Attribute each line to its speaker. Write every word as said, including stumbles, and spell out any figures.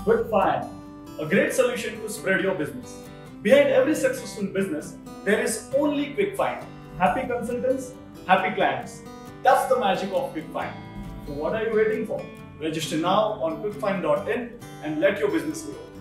Speaker 1: Quickfine, a great solution to spread your business. Behind every successful business, there is only Quickfine. Happy consultants, happy clients. That's the magic of Quickfine. So what are you waiting for? Register now on quickfine dot in and let your business grow.